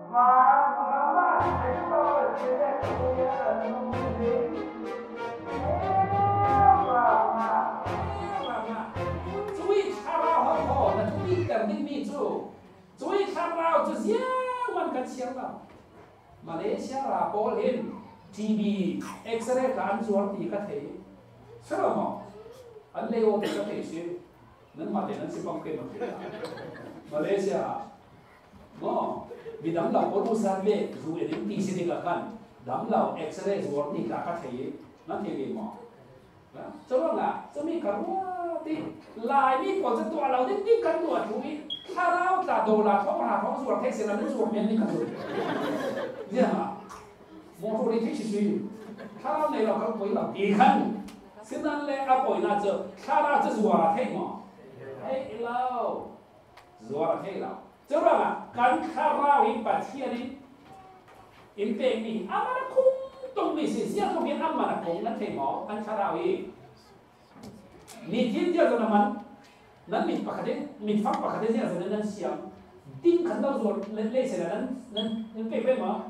Malaysia là có lên TV X-ray cả anh ruột thì có thể sao mà anh Leo thì có thể xí nên mà để nó sẽ bằng cái mà Malaysia nó vì đám lão có đủ sản về dù để đến tí sẽ đượcกันđám lão X-ray ruột thì cả có thể nó thì gì mà cho nên làจะมีการว่าที่ลายมีก่อนจะตัวเราที่กันตัวถูกถ้าเราจะโดนละท้องหาท้องส่วนเทคเซนนั้นส่วนเมียนนี่กันเลยเนี่ยมอโตรีที่ชิวถ้าเราในเราเขาไปเราดีขันซึ่งนั่นแหละเอาไปน่าจะถ้าเราจะส่วนเทคมั้งเฮ้ยเราส่วนเทคเราจะว่าการถ้าเราอินปัจจัยนี้อินเป็นนี่อามันคงตรงนี้สิเสียตรงนี้อามันคงนั่นเทคมั้งอันถ้าเราอีนี่ที่เดียวกันนั้นมีปากเดมีฟังปากเดเนี่ยจะนั้นเสียงติ้งขันเราส่วนเล่เสร็จนั้นเป๊ะมั้ง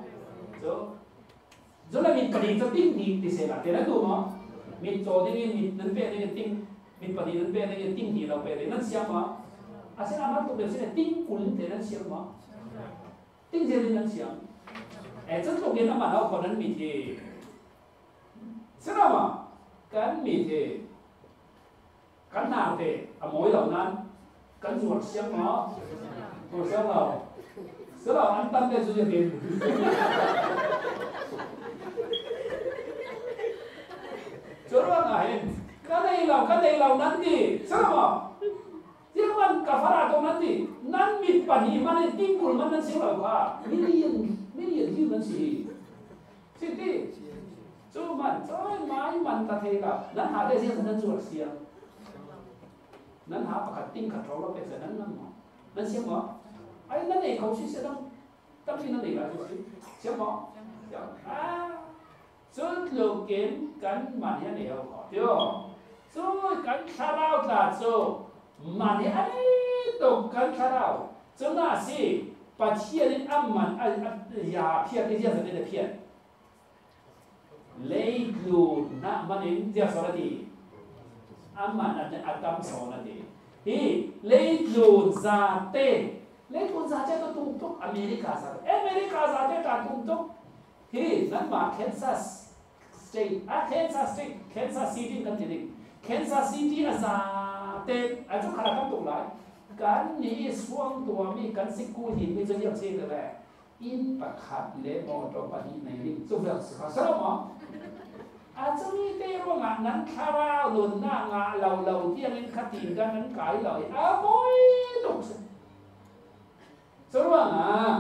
จะแล้วมีปฏิจะติ้งดีเสร็จแล้วแต่นั้นดูมั้งมีโจทย์นี่มีนั้นเป๊ะนี่ติ้งมีปฏินั้นเป๊ะนี่ติ้งดีเราเป๊ะนั้นเสียงมั้งอาศัยอามันตัวเดียวเสร็จติ้งกุลแต่นั้นเสียงมั้งติ้งเสร็จนั้นเสียงจะตรงนี้น้ำมันเราคนนั้นมีที่เสร็จแล้วมั้งกันมีที่กันหนาเตะอโมยเหล่านั้นกันสวดเสียงเนาะตัวเสียงเราเสียงเราอันตั้งใจสุดจะเป็นจนว่าไงกันในเรานั้นดิเสียงเราที่มันกาฟาราตรงนั้นดินั้นมีปัญหามันติ้งกุลมันนั้นเสียงเราค่ะไม่เรียนที่มันสิสิ่งที่จูมันจ้อยไม้มันตะเทกับนั้นหาได้เสียงนั้นสวดเสียงนั้นหาประคัดติ้งขัดเราเราเป็นแต่นั้นนั่นหรอนั่นเสียงหรอไอ้นั่นเองเขาชี้เสียตั้งที่นั่นเองอะไรเสียงหรอเสียงสุดโลกเกณฑ์กันมันเนี่ยเดียวเดียวสุดกันคาราตาสุดมันเนี่ยไอ้ตกกันคาราจนน่าสิปัจเจียนอัมมันยาเพียรที่จะแสดงเพียรเลยดูนะมันเองจะสอนดีอามันอาจจะอัตมสอนนั่นเองฮีเลดูซาเต้เลดูซาเต้ก็ตุ้งตุกอเมริกาซาเต้ก็ตุ้งตุกฮีนั่นมาเคนซัสสเตทเคนซัสซิตี้กันจริงเคนซัสซิตี้ซาเต้อาจจะขนาดนั้นตุกเลยการนี้ส่วนตัวมีการสิกูหินมีจะเยี่ยมเสียเลยอินปะขัดเลมอตรปฏิในลิงสุดยอดสุดยอดสรุปมั้งอาจจะมีเรื่องว่านั้นข้าวหนุนหน้างาเราที่ยังขัดตีนกันนั้นขายเลยบ่อยตุกสรุปว่า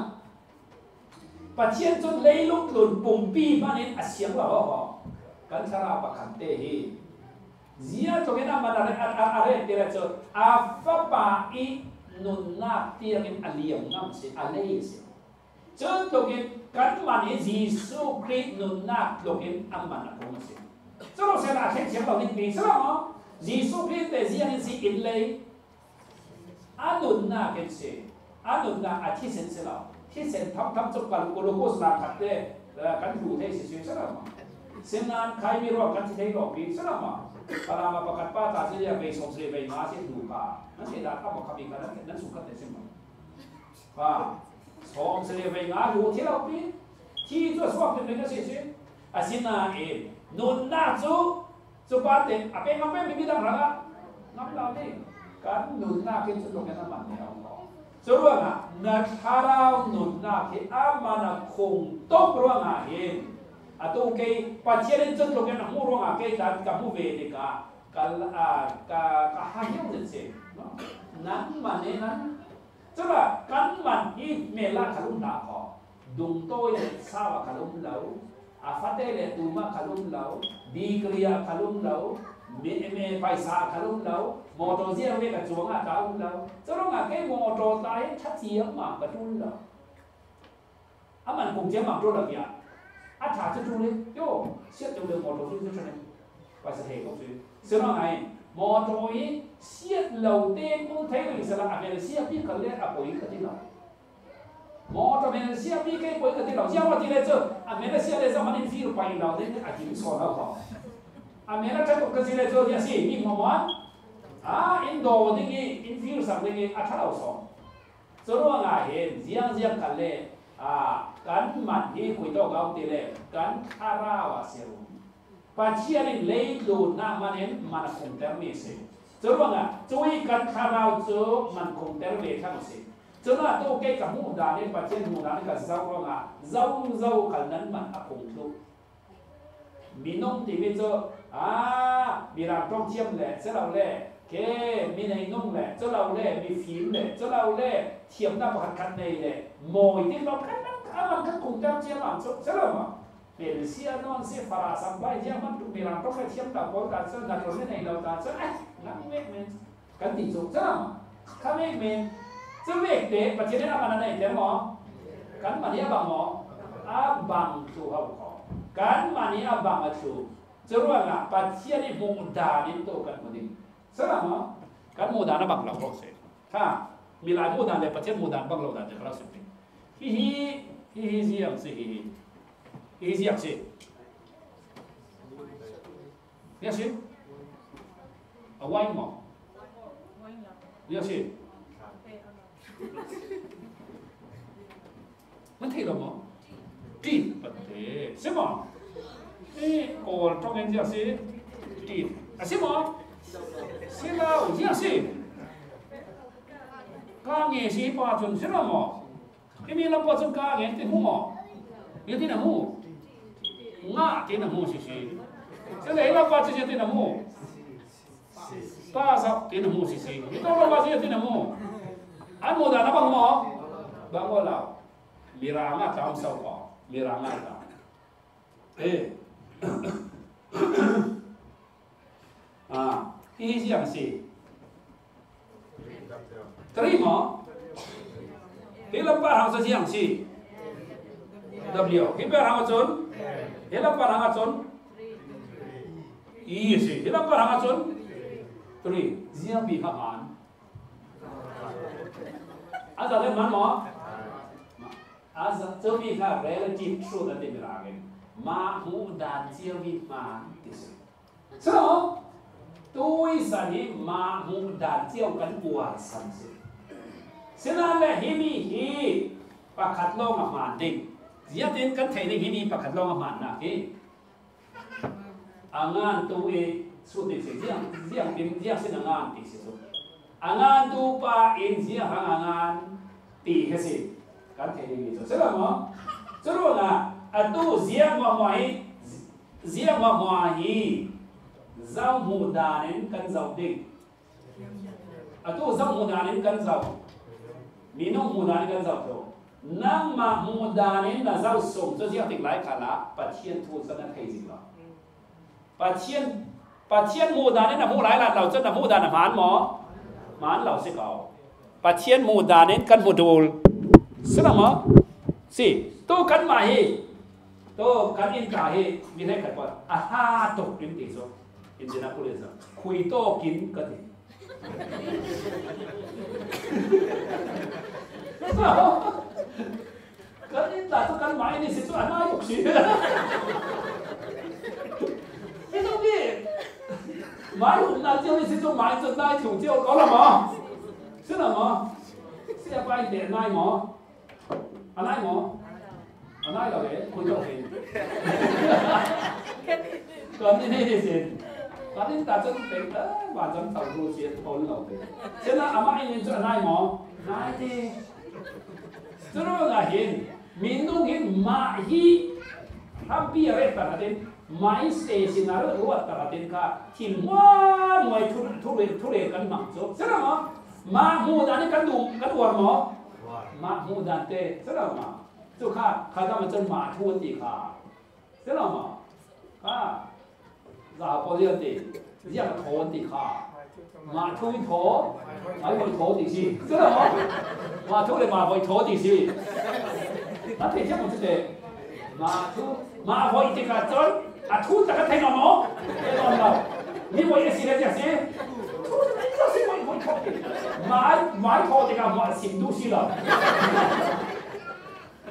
ปัจเจียนจนเลยลุกหลุนปุ่มปีมันเองเสียงว่ากันข้าวประคันเตะเสียตรงนี้มันอะไรเดี๋ยวจะอาฟ้าป่าอีนุนหน้าที่ยังอันเลี้ยงน้ำเสียอะไรเสียจนตรงนี้กันมันเองยิสุคริสต์นุนหน้าตรงนี้อันมันอะไรของมันเสียจนเราเสียอาเสียงเราเนี่ยปีใช่ไหมยิสุคริสต์แต่เสียงสิอินเลยอันนุนหน้ากันเสียอันนุนหน้าอาทิตย์เสียเราที่เสียทำจุดกันกุลโกสลาขัดเต้กันดูเทสิใช่ไหมเสียงนั้นใครมีรอบกันที่เทก็ปีใช่ไหมpara mapakat pa ta siya may sosre may masin lupa nan sila ka makami ka nan sukat de sim pa sosre may nga lu thila pi thi zo swak de nga se asina e nun na zu pa te ape ngape mi da raga nam la de kan nun na ke chu lo na man ne au so ro na tharau nun na ke amana khong tok ro nga he atau ke pasien itu tu kan murung ke kamu bede kal hayu je nan mane nan coba kan man i mela kalum na ko dung toy sawa kalum lau afate le tuma kalum lau di kriya kalum lau me paisa kalum lau moto zia me ka chuanga kalum lau coba ke moto tai chat sia ma ka tul lau aman kung je ma ro la yaอาถรรพ์จะดูเลยโย่เสียจะเรื่องมอโตซึ่งจะเนี่ยไปสเตย์ก็คือเสียงอะไรมอโตอีเสียเหล่าเต้นกุ้งเทงอิสระอเมริกาพี่เขาเรียกอโปอีกันที่เรามอโตกับเมนเซียมีแค่ป่วยกับที่เราเจ้าว่าที่เลยเจออเมริกาเลยจะมันอินฟิลไปเราเนี่ยอาจจะสอนเราเขาอเมริกาก็คือเลยเจอเนี่ยสิมีหมอวันอินโดนี่อินฟิลสักนี่อัฐเราสอนส่วนว่าเห็นเสียงกันเลยการมันที่คุยต่อเขาทีเลยการคาราวาเสียงปัจจัยนี้เลยดูน่ามันเห็นมันคงเติมไม่เสียส่วนว่าช่วยกันคาราวจูมันคงเติมไม่ทั้งสิ้นส่วนว่าตัวเกี่ยวกับมูดานี่ปัจจัยมูดานี่ก็เจ้าว่าเจ้ากันนั้นมันคงดูมีน้องที่มีเจ้ามีรางท่องเที่ยวเลยเจ้าเราเลยเคมีในนุ่งแหละเจ้าเราเล่มีฟิล์มเลยเจ้าเราเล่เทียมหน้าประคันในเลยมอยที่เราคันนั้นมันก็คงจะเทียมอ่ะเจ้าเราเป็นเสียนอนเสียฟาราสัมไปเทียมมันมีรางต้องเทียมกับคนกันเจ้าหน้าที่ในเราตาเจ้านั่งเวกเมนกันติดสุขเจ้าข้าเวกเมนเจ้าเวกเด็กปัจจัยนั้นมันอะไรเจ้าหมอกันมันนี้บังหมอบังตัวเขาขอกันมันนี้บังตัวเจ้าว่าปัจจัยนี้มุดดานี่ตัวกันมันนี้selama kan mudah na bang lau se ha milai mudah le pachet mudah bang lau da je kala sepi hi siang se hi siang se ya se awai mo ya seมันที่เราหมอจีนประเทศใช่ไหมก่อนตรงนี้จะสิจีนใช่ไหม是啦，有这事。家业是八尊是啦么？因为那八尊家业的么么，有点那么，我点那么是是，这来那八尊就点那么，80点那么是是，你到那八尊就点那么，按摩的那帮么，帮我老，米拉那当烧烤，米拉那当，ini yang si terima hilang parang sa siang si W hilang parang acun hilang parang acun iya si hilang parang acun teri siang bihaman asa le man mo asa cobi ka relative truth ati bilangin ma mudan siang bihaman tis so tôi sẽ đi mà muốn đạt tiêu cán bùa sẵn sàng. Thế nên là hi bà khát lo mà màn định. Giá đến cán thầy này hi bà khát lo mà màn nà kì. Angan tôi suốt định sẽ riêng sẽ là ngan tì sẽ suốt. Angan tôi bà in riêng hàng angan tì hết sẽ. Cán thầy này cho. Thế là mà. Cho rồi là tôi riêng mà ngoài zau mudanin kan zau ding atau zau mudanin kan zau minum mudanin kan zau to nama mudanin na zau som cho riêng tình lái cả lá patient thu cho nên thầy gì đó patient mudanin là mu lái là đầu chân là mudan là mán lão sẽ cầu patient mudanin kan modul selama si to kan mahi to kan in ka hi mi hai kan pa aha to in ti so Indianapolis khui to kin ka thi kan in ta to kan mai ni se chu ana yok si cái giống gì mai hôm nay chơi se chu mai chu nai chu chiao có làm mà chứ làm mà sẽ phải để nai mà anai mà anai là cái khui to kin còn như thế thì gì Tadi tak jemput, macam tahu tu siapa tahu lah. Sekarang amak ini tu naik mo, naik ni. Terus lain, minungin mahi, hampir rata teratin, mai stesen ada luar teratin ka, timwa mai tulen kan maksud. Sekarang mahmudan ni kan luar mo, mahmudan te, sekarang tu kata macam mahmud di ka, sekarang giả bao nhiêu thì riêng thổ thì khá mà thôi thổ mấy hồi thổ thì gì rất là mà thôi mà hồi thổ thì gì nó thì chắc một chút để mà hồi thì cả chốn thu ta cái thay nào nó cái nào nào như vậy là gì đấy gì thu thì nó sẽ hồi thổ mà thổ thì cả mà xỉn tu xí là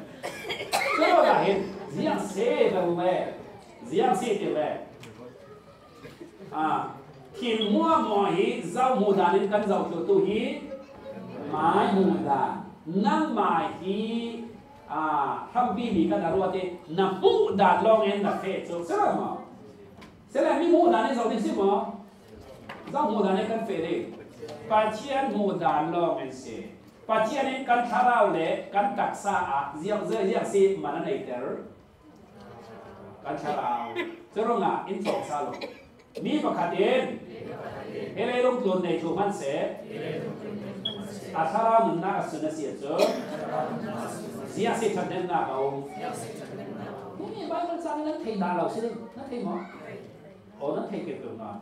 lùng lệ giang si tiền lệ thìn mua mỏi rau mù đàn nên căn dầu cho tu hí mái mù đàn năng mài hí thăm bi bị căn đào thì nằm mù đàn long em là phê cho sẽ là mà sẽ là mi mù đàn nên dầu thì xí mà rau mù đàn nên căn phê đi bà chiên mù đàn long em xí bà chiên nên căn thà rau lệ căn đặc xa giang rơi giang xí mà nó này tờ căn thà rau cho rồi ngà in sòng xa luôn mi bà khát đến hele long tuần này chủ man sẽ thà rau mình na sửa sửa cho giang xí thật nên na cầuนี่บ้านมันสั่งนั้นเทด่าเราใช่ไหมนั่นเทหมอโอ้นั่นเทเก็บตัวมา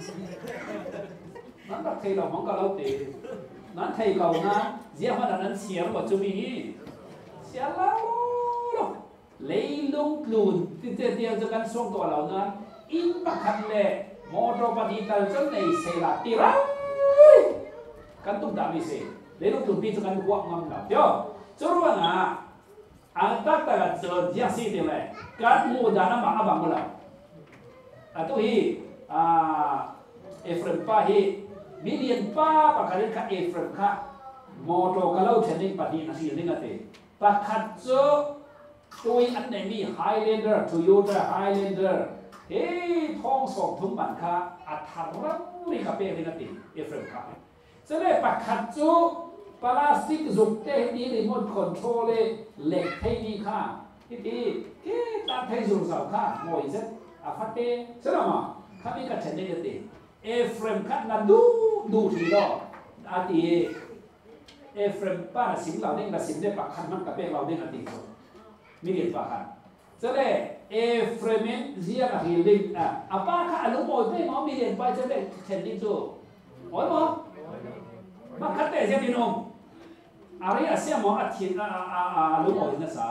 นั่นรักเทเราของเราตีนั่นเทเรานะเสียมันนั้นเสียเราจะมีเสียเราเลยลงกลุ่นที่เดียวจะกันส่งตัวเรานะอินปักขันเล่มอเตอร์ปฏิทินจนในเซลล์ตีเรากันตุ้มดาวิเศษเลยลงกลุ่นพี่จะกันวัวงำเราเดี๋ยวจะรู้ว่านะantak tagat so dia si de le kat mu dana ma abang mula atu hi Efrem pa hi million pa pakale ka Efrem ka moto kalau theni pati na si ni ngate pakhat so tui an nei mi Highlander Toyota Highlander he thong song thum ban kha atharam ri ka pe ni ngate Efrem ka so le pakhat so plastic dục te ni remote control le lek thei ni kha ti ke ta thei zu sao kha moi zet phát te sao mà kha mi ka chen ne te Efrem kha na du thi lo ti Efrem pa na sim lao ding na sim de pa khan man ka pe lao ding ati so mi le pa khan so le Efrem zia ka healing apa kha alu moi pe mo mi le pa che le chen ni zo oi mo ma kha te je ti nong ari asia mo athin lu mo na sa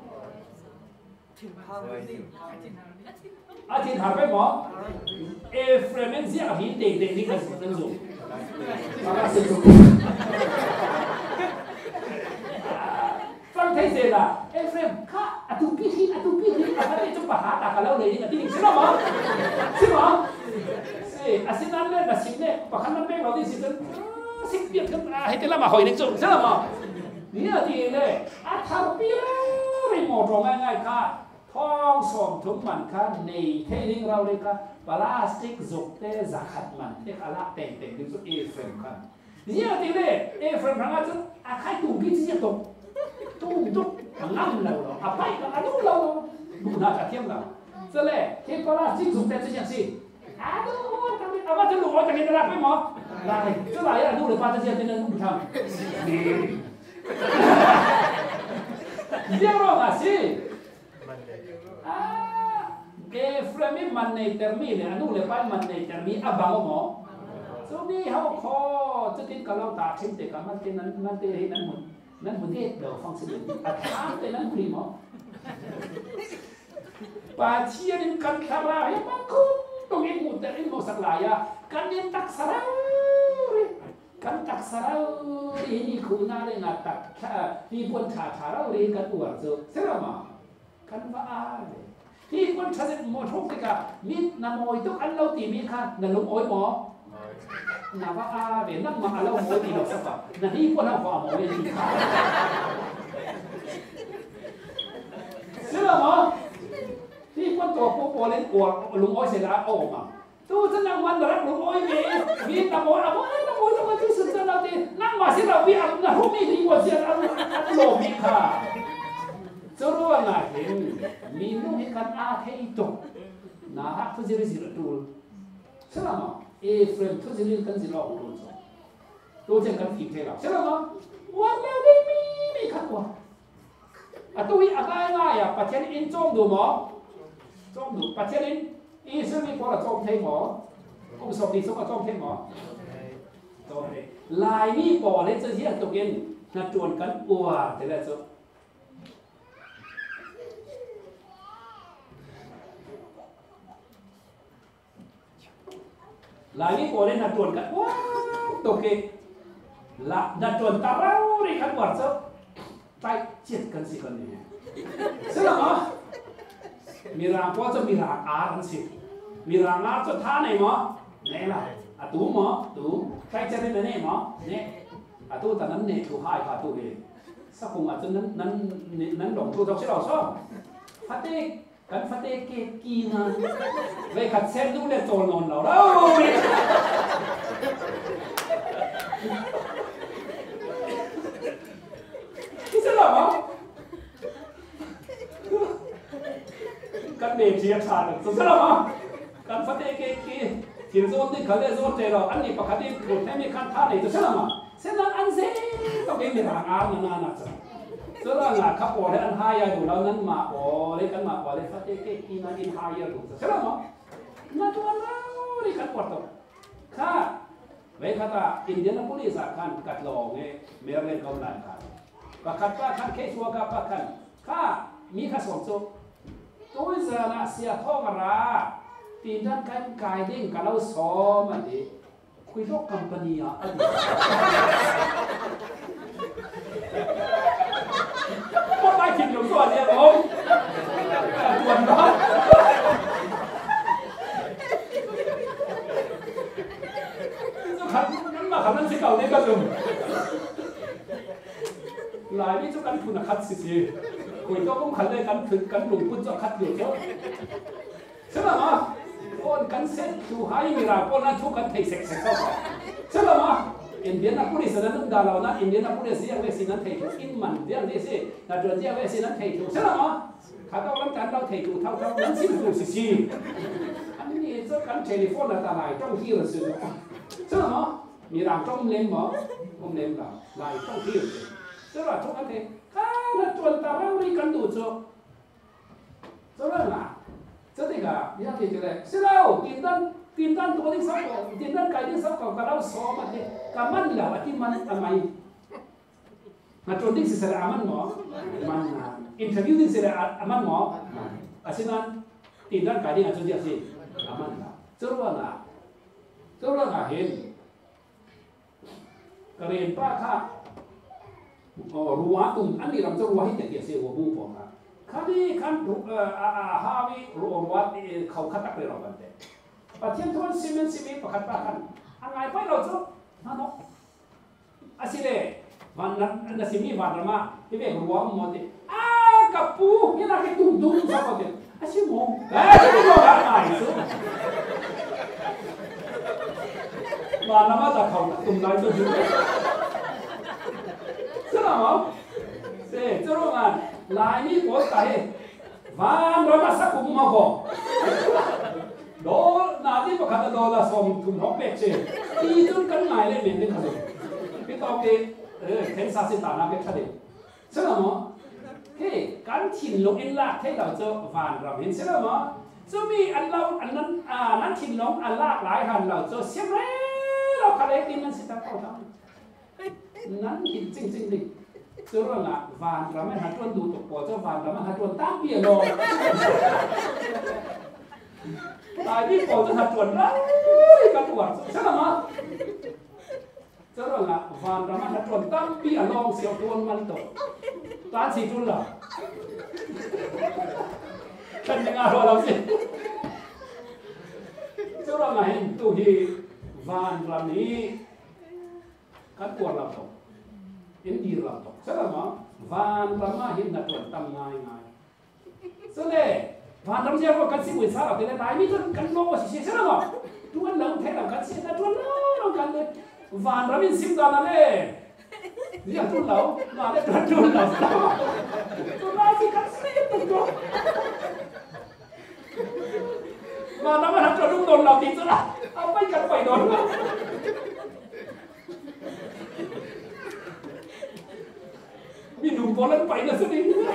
athin har pe mo Efrem zia hi te te ni ka sin zo ara se zoฟังไทยเสร็จละEfremค่ะatu pi apa te chu pa ha ta ka lo le ni ti sin mo se asinan le na sin le pa khan man pe lo ti sinสิเปียกกันให้เตละมาหอยในจุดใช่ไหมนี่ดีเลยทำเปียไม่หมดตรงง่ายๆค่ะท้องส่งทุกมันค่ะในเทนิ่งเราเลยค่ะพลาสติกจุกเตะจักขัดมันเตะอะไรเต็มๆที่สุดEfremค่ะนี่ดีเลยEfremทั้งนั้นจะใครถูกกินที่จะตกตุ้มงั้นเราไปกันอันนู้นเราดูน่าจะเทียมเราจะเลยที่พลาสติกจุกเตะจะยังสิดูว่าจะรู้ว่าจะเห็นอะไรไหมหมอ来，这来呀，弄了把这些真的弄不上。你这样嘛是Efremมันในเทอร์มีเนี่ยนู่นเลยไปมันในเทอร์มีabang mo so ni hao khoจะติดกับเราตาทิ้งแต่กับมันเป็นนั้นมันเป็นนั้นหมดนั้นหมดที่เดี๋ยวฟังเสียงถามแต่นั้นคุยมั้งป่าเชียนกันคาราให้มันคุ้มตรงนี้หมดแต่ไอ้หมดสักหลายกันเดินตักสระkan tak sarau ini kuna le ngatak ni pun thara le kan uar so serama kan va ale ni pun thaset mo thok ka min na moi to an lo ti mi kha na lum oi mo na va a be na ma alo mo ti lo sa pa na ni pun ha fa mo le ni kha serama ni pun to po le ko lum oi se la o ma tu senang mandarat lum oi mi na mo na moที่สุดเราที่นั่งมาสิเราวิอันนะรู้มีดีกว่าเสียอันโลมิค่ะจะรู้ว่าไงเห็นมีนุ่งให้กันอาเทอิโตนะฮะทุจริตสิระตูใช่ไหมEfremทุจริตกันสิเราอุดมตัวเจ้ากันผิดเท่าใช่ไหมวันแล้วได้มีขัดว่าตัวอีอะไรอ่ะปัจจัยอินจ้องดูหมอจ้องดูปัจจัยอินอีซึ่งมีพอละจ้องเทหมอผมสอบดีสมกับจ้องเทหมอลายนี่ปอเล็กจะเสียตัวเองนัดจวนกันอัวแต่ละจุดลายนี่ปอเล็กนัดจวนกันว้าตัวเองละนัดจวนตาเราเลยกันวัดจุดใจเจ็ดกันสิกันนี่ใช่ไหมมีรางเพราะจะมีรางอาร์นสิมีรางอาร์จะท่าไหนหมอเนี่ยล่ะตู้หมอตู้ใครจะได้เนี่ยหมอเนี่ยตู้แต่นั้นเนี่ยถูกให้ค่ะตู้เองสักคงอาจจะนั้นหลงตู้เราใช่เราชอบฟัดเด็กกันฟัดเด็กเกกีนะไปขัดเส้นดูเลยโจรนอนเราที่สลับมั้งกันเบรกเชียร์ชาติสุดสลับมั้งกันฟัดเด็กเกกีที่โซนที่เขาเรียกโซนเจเราอันนี้ปกติกลุ่มให้มีขั้นท่าไหนจะสลับมั้งเส้นนั้นอันเซ่ต้องเป็นหางอาร์นานๆจ้ะส่วนงานขับโอเลอันหายดูแล้วนั้นมาโอเลกันมาโอเลฟัดเด็กเกกีนั่นอินหายดูสลับมั้งนั่นตัวนั้นนี่กันปวดตัวข้าเวลาอินเดียนผู้ลิสกันกัดลองเเมริกันได้กันประคับประคันเคสัวกับประคันข้ามีข้าสองจุดตัวเจ้าน่ะเสียท้องราตีนันกันกายดิ้งกับเราซ้อมอันนี้คุยโลกคอมพานีอ่ะอันนี้ก็ไปคิดอยู่ตัวเนี่ยผมตัวน้องนั้นมาขับนั้นสิเก่าเนี่ยก็จุ่มหลายที่เจ้ากันคุณคัดสิคุยเจ้าก็ขัดเลยกันถึงกันหลุมคุณเจ้าคัดอยู่เจ้าใช่ไหมมาคนกันเซ็ตดูให้มีราคนนั้นทุกกันเทเซ็กเซ็กเข้าไปใช่ไหมมาอินเดียนาผู้ลิสนั้นต้องด่าเรานะอินเดียนาผู้ลิสยังเวสินั้นเทถูกอินมันเดียงนี่สินาเดือนเดียเวสินั้นเทถูกใช่ไหมมาข้าต้องรับการเราเทถูกเท่านั้นสิถูกสิอันนี้เจ้ากันเทเลโฟนอะไรต้องที่เราซื้อใช่ไหมมามีรางจ้องเล่นหมอผมเล่นเราลายจ้องที่เจ้าทุกอันเองข้าเราจวนตาเราไม่กันดูเจ้าเรื่องอะเจ้าที่กะยังที่จะเลยเสียแล้วกินด้านตัวที่สักก่อนกินด้านไก่ที่สักก่อนก็เราซ้อมมาเถอะกำมันแล้วที่มันทำไมมาจวนที่สิเสด็จอามันหมอมันอินเทอร์วิวที่สิเสด็จอามันหมออาศัยนั้นกินด้านไก่ที่อาจจะเรียกสิอามันละเจ้าเรื่องอะเห็นกระเรียนป้าข้ารัวตุ้มอันนี้เราจะรัวให้เด็กๆเสียหัวหูผมนะข้าดีขันฮาวิรัวเขาขัดตักเลยเรากันเด็กปัจจัยทุนซีเมนต์ซีเมนต์ประคัดป้าขันอันไงไปเราจะนั่นเนาะอาศัยเลยวันนั้นซีมีวันละมาที่เป็นรัวหมดเลยกับปูนี่นะแค่ดุ้มสักคนเดียวอาศัยมองที่เราได้ไหนสุดวันละมาจะเขาตุ้มได้ตัวอยู่ใช่ไหมเซ่เจ้ารู้มั้ยลายนี้โพสต์ไปวันเรามาสักคุมมาก่อนโดนนาที่ประคัตโดนละส่งถุงรบเป็ดเช่ที่จุดกันไหนเลยเหม็นดิขนาดพี่ต้องเกเทนซาสิตานาเป็ดขนาดใช่ไหมเฮ้การถิ่นลงอินลากให้เราเจอวันเราเห็นใช่ไหมจะมีอันเราอันนั้นนั้นถิ่นลงอันลากหลายหันเราเจอเสียงเราคาเลตินมันสิตาเขาทำนั้นถิ่นจริงดิเจ้าเรื่องอะวานเราไม่หัดจวนดูตกปอเจ้าวานเราไม่หัดจวนตั้งเปียโนตายพี่ปอจะหัดจวนนะกระปวดใช่ไหมเจ้าเรื่องอะวานเราไม่หัดจวนตั้งเปียโนเสียวจวนมันตกตาสีจุนล่ะฉันยังไงเราสิเจ้าเรื่องอะเห็นตัวที่วานเรานี้กระปวดเราตกอินดีเราตกใช่ไหมวันเรามาเห็นนักวนตั้งง่ายส่วนเด็กวันเราเชื่อว่ากันสิบุษาเราเป็นอะไรมีจนกันโลสิใช่ไหมทุกวันเราแค่เรากันสินักวนเรากันเลยวันเรามีสิบดอลลาร์เลยเรียกทุนเรามาเรียกทุนเราทุนเราสิกันสิตุกตัววันเรามาทำจนลูกโดนเราติดซะละเอาไปกันไปโดนมีหนุ่มโบราณไปนะสิ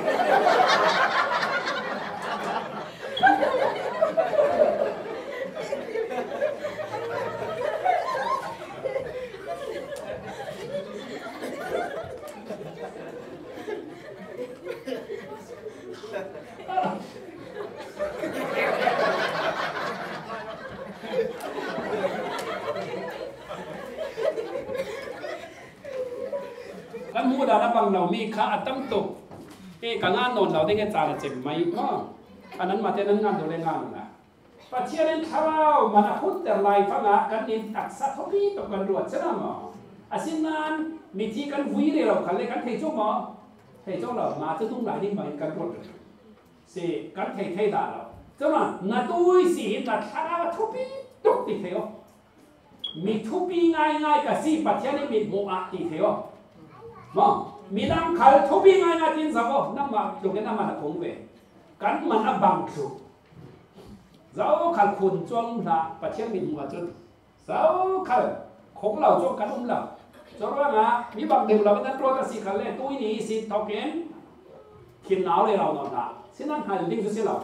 กันมูดานะบังเรามีค่าตั้มตุกเอ๊ะกังานนนเราได้แค่จานเจ็บไหมก็อันนั้นมาเท่นั้นงานตัวเล่นงานนะปัจเจียนข้าวมันพูดแต่ลายฟังอ่ะกันนินตักสัตว์ทวีตกันรวดใช่ไหมหมออาศินั้นมีที่กันวิ่งเราคันเลยกันเทจุกหมอเทจุกเรามาจะต้องหลายนี่มากันรวดสิกันเทด่าเราใช่ไหมนาตุ้ยสินาข้าวทวีตกติดเทวมีทวีง่ายๆกับสิปัจเจียนมีโมอาติดเทวมอมีน้ำขัลทวีง่ายๆจริงสักวันน้ำมาดูกันน้ำมันคงเวกันมันอับบังสุเราขัลคุณจงละปัจเจียนมีหัวจุดเราขัลของเราจงกันเราจนว่าไงมีบางเดือนเราเป็นตัวกสิขัลเลยตุ้ยนี่สิทอกเกนขินหนาวเลยเราหนอนนะสินั่นหันลิงจุดสิเรา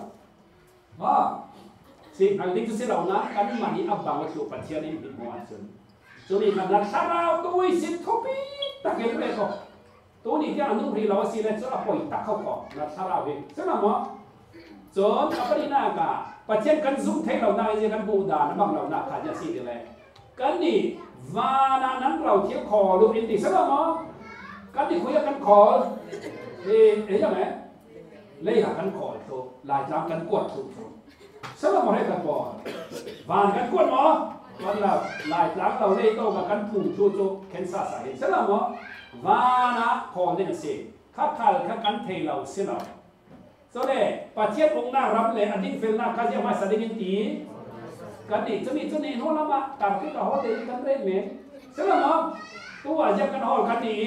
สิหันลิงจุดสิเรานะกันมันนี่อับบังว่าสุปัจเจียนมีหัวจุดจนนี่กันนักข่าวตุ้ยสิทอปีตะเกียบเลยก็ตัวนี้ที่อันนู้นที่เราสิเล่นจะเอาไปตักเข้าก่อนนักข่าวเองใช่ไหมมั้งจนอัปรินากาปัจเจียนกันซุ่มเทเราหน้าจะกันบูดานะบางเราหน้าขาดจะสิเลยกันนี่วานานั้นเราเที่ยวคอลูกอินดิใช่ไหมมั้งกันนี่คุยกันคอเอ๊ะยังไงเลยหากันคอตัวลายจามกันกวดถูกใช่ไหมมั้งให้กันก่อนวานกันกวดมั้งวันละลายจามเราเลยโตกับกันปุ่งชูชูเข็นซาใส่ใช่ไหมมั้งวานะคอเนี่ยสิข้าขัลข้ากันเทเราเสียเราส่วนเด็กปัจเจียนองค์น่ารับเลยอันนี้เฟลน่าข้าจะมาแสดงตีกันนี่จะมีจุดนี้โน้นละมาตามที่เขาเดินกันเรื่อยเมย์ใช่ไหมมั้งตัวจะกันหอกันนี่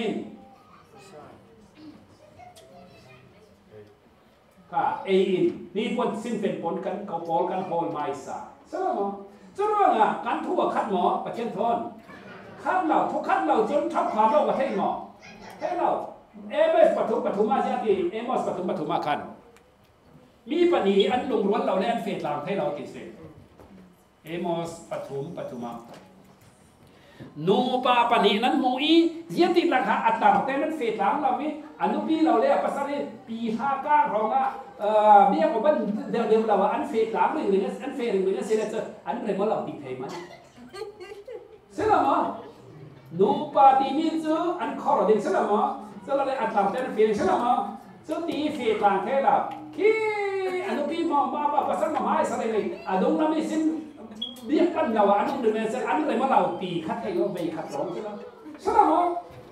ค่ะเอินนี่พวกสิ้นเป็นผลกันเขาพอกันพอไม่สาใช่ไหมมั้งจะรู้ว่าการทั่วคัดหมอปัจเจียนทนคัดเราทุกคัดเราจนทับความโลกประเทศหมอให้เราเอเมสปฐุมมาญาติเอมอสปฐุมมาคันมีปณีอันลงร้วนเราแล่นเฟดหลังให้เราติดเฟดเอมอสปฐุมมาโนปาปณีนั้นโมอีเยี่ยติดหลังหาอัตตาแต่นั้นเฟดหลังเราวิอนุปีเราเลยภาษาเนี่ยปี59เราละเบี้ยของบ้านเดิมเราอันเฟดหลังหรืออันเฟดหรือเสียเจออันเรื่องว่าเราติดเพย์มั้ยใช่ไหมมั้งโนปาตีมีจูอันคอร์ดิงใช่ไหมมั้งจะเราเลยอัตตาแต่นั้นเฟดใช่ไหมมั้งจะตีเฟดหลังให้เราคีอันนู้นพี่มาภาษาหมายอะไรเลยอันนู้นเราไม่สิ้นเรียกกันเราอันนู้นเรื่องนั้นอันเลยมาเราตีคัดให้เราไม่คัดร้องใช่ไหมใช่ไหมมั้ง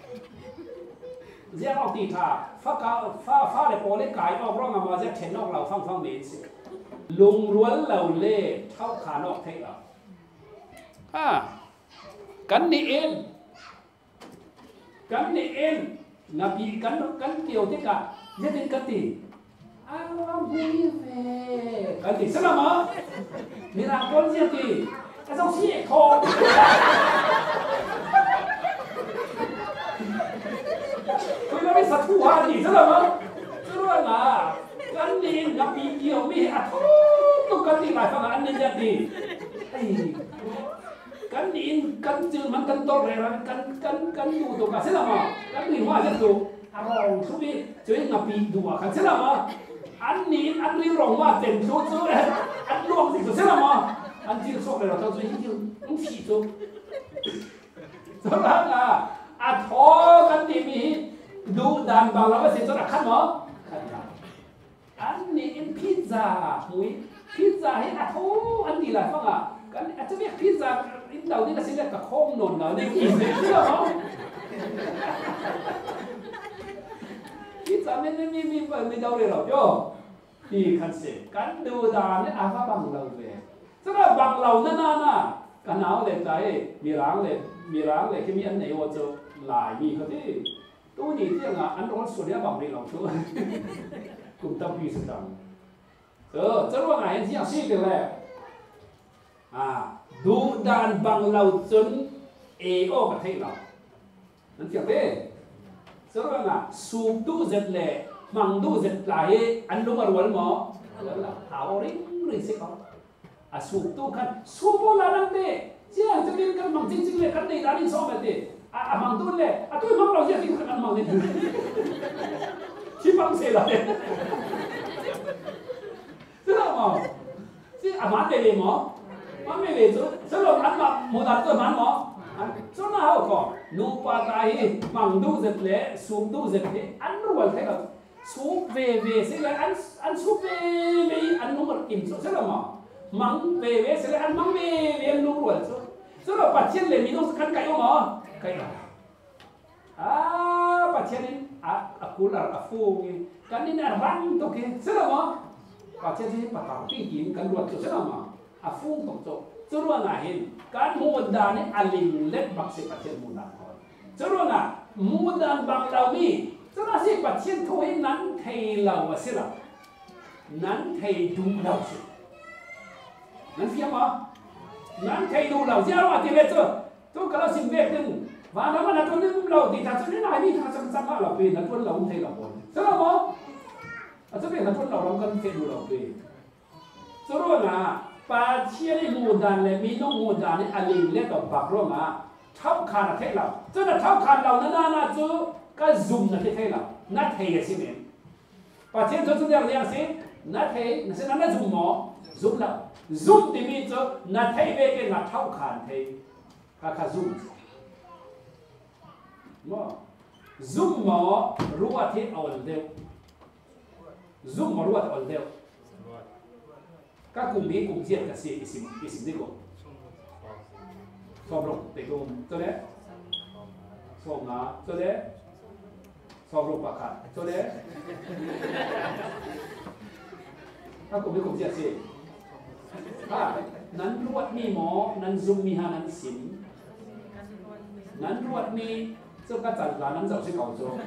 เจ้าเอาตีท่าฟ้าเลยพอเลยกายออกร้องมาจะเข็นออกเราฟังเมนสิลุงล้วนเราเล่เท่าขานอกเทเรากันนี่เองนับปีกันเกี่ยวที่กันจะเป็นกันตีกันตีสลามะมีรางคนเสียตีแต่ต้องเสียคอคุณไม่สัตว์ผู้หาดีสลามะสลามะกันตีนับปีเกี่ยวไม่อัดทุกกันตีหลายฝั่งอันนี้จะตีกันตีกันจืดมันกันโตเลยกันอยู่ตัวกันสลามะกันตีว่าจะตัวเราทุกทีช่วยนับปีดูว่ากันสลามะอันนี้ร้องว่าเต็มชุดเลยอันรวมสิใช่ไหมมั้งอันที่ส่งไปเราต้องช่วยยิ่งผีจุ๊บสำหรับอัดทอกันดีมีดูดันบางเราไม่เสียจนขันมั้งอันนี้พิซซ่าหุยพิซซ่าให้อัดทออันดีละฟังกันอาจจะเรียกพิซซ่าอินเดียนี่ก็เสียกับโค้งนนท์เราเนี่ยกินเลยใช่ไหมมั้งพิซซ่าไม่เดาเลยหรอกโย่ที่คันเสกกันดูดานเนี่ยอาฟ้าบังเราเลยสำหรับบังเรานั่นน่ะกันหนาวเลยใจมีร้างเลยที่มีอันไหนว่าจะหลายมีเขาที่ตัวนี้ที่งอันร้อนสุดเนี่ยบังไม่เราช่วยกลุ่มตั้งปีสุดดังจะรู้ว่าไงที่อย่างซีกันแล้วดูดานบังเราจนโอประเทศเรานั่นเกี่ยวกับสรุปว่าสูบดูเสร็จเลยมังดูเสร็จหลายอันลงมาวันหมอแล้วหาอะไรสิเขาสูบดูกันสูบอะไรนั่นเด้เจ้าจะเรียนกันมังจริงๆเลยกันในด้านนี้สอบแบบเด้มังดูเลยตัวมังเราจะทิ้งกันมังเลยที่มังเสียเลยใช่ไหมหมอที่มันเลยหมอมันไม่เลยสรุปอันมาโมดาตัวมันหมอส่วนเราก็นูปาตายมังดูเสร็จเลยสูบดูเสร็จเลยอันรู้ว่าใช่ไหม số về sẽ là ăn số về ăn nó một im số sẽ là mắng về sẽ là ăn mắng về ăn nó rồi số là bắt chân lên mình đâu ăn cái mà cái nào bắt chân đi aku là phu kan ini rang tu ke sẽ là bắt chân đi bắt đầu đi kiếm kan ruột sẽ là phu tổng số cho rồi là hiện kan mua đàn này alim lết bác sĩ bắt chân mua đàn cho rồi là mua đàn bằng đầu mi cho nó sẽ bắt chân thôi nắn thầy lầu sẽ là nắn thầy đúng lầu sẽ nắn phía mà nắn thầy đúng lầu giờ mà thì bây giờ tôi kalau xin việc đừng và nó mà là tôi đứng lầu thì thật sự thế này đi thật sự sao mà lầu vì là tôi lầu thầy lầu rồi sao mà cho nên là tôi lầu làm cần thầy đúng lầu vì cho rồi là bà chia đi mua đàn này mi nó mua đàn này alim lết đọc bạc rồi mà tháo khăn là thế lầu cho nên tháo khăn lầu nó chứ cái zoom là thế nào nát hay là gì vậy? Và trên tôi chúng ta làm gì? Nát hay là sẽ nát zoom là zoom thì mình cho nát hay về cái nát tháo khăn thì cả zoom. Zoom mà ruột thì ổn đều. Zoom mà ruột ổn đều. Các cùng đi cùng diễn cái gì isim đi luôn. Xong rồi để cùng cho đấy. Xong là cho đấy. Xong rồi bạc hạt cho đấy. Các cùng đi cùng diễn gì? Nan ruột mi mỏ, nan zoom mi ha nan sim. Nan ruột mi cho các chẳng là nan giàu sẽ cầu cho.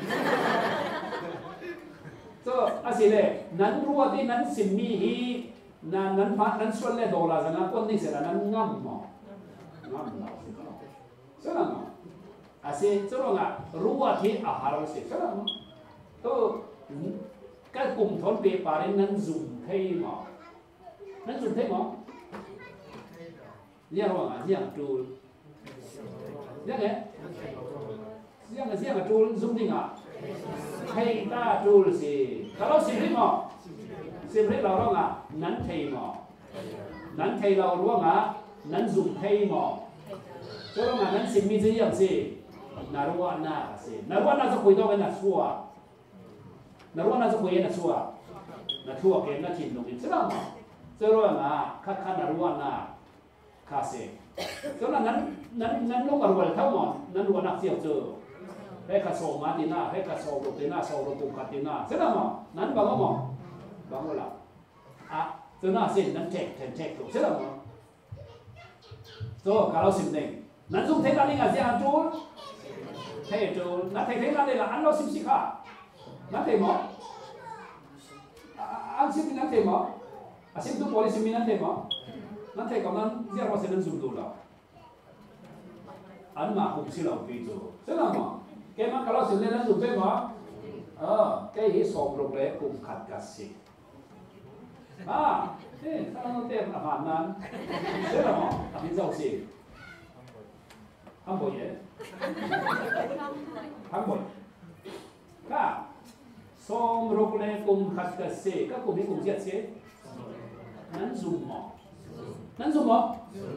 Cho gì đấy? Nan ruột đi nan sim mi hi nan phát nan xuân lên đồ là rằng quân đi sẽ là nan ngâm mỏ. Ngâm nào sẽ có. Sẽ là nào? Asi chỗ là ruột thì harus sẽ là nào? To các cùng thôn bề bà đến nan dùng thay mà. Nan dùng thay mà. Riêng rồi à, riêng trù. Riêng ấy. Riêng là trù dùng đi à? Thay ta trù gì? Kalau sih mà. Sih là rồi à, nan thay mà. Nan thay là rồi à, nan dùng thay mà. Chỗ là nan xin mi gì? Naruana kasi. Naruana sa kuito ka na suwa. Naruana sa kuya na suwa. Na tuwa kaya na chinlong. Sila mo. Sila nga kaka naruana kasi. So na nan lo arwal thao mo. Nan lo nak siap cho. Hay ka so ma tina, hay ka so ro tina, so ro kum katina. Sila mo. Nan ba mo. Ba mo la. So na sin nan check to. Sila mo. So kalau sim ding. Nan zoom thấy ta đi ngả giang trốn. Thầy chỗ nó thầy ra đây là ăn nó xíu xíu cả, nó thầy mỏ, ăn xíu thì nó thầy mỏ, xíu tu bồi xíu mình nó thầy mỏ, nó thầy còn nó riêng vào sẽ nên dùng đồ đâu, ăn mà cũng xíu lòng vì chỗ, thế nào mỏ, cái mà kalau xíu lên nó dùng thế mỏ, cái gì sòng rồng lẽ cũng khát cả xí, thế sao nó tên là phản nan, thế nào mỏ, mình giàu xí. Không bồi vậy, không bồi. Cả song rục lên cùng khát cái xe, các cùng đi cùng giết xe, nắn zoom mỏ,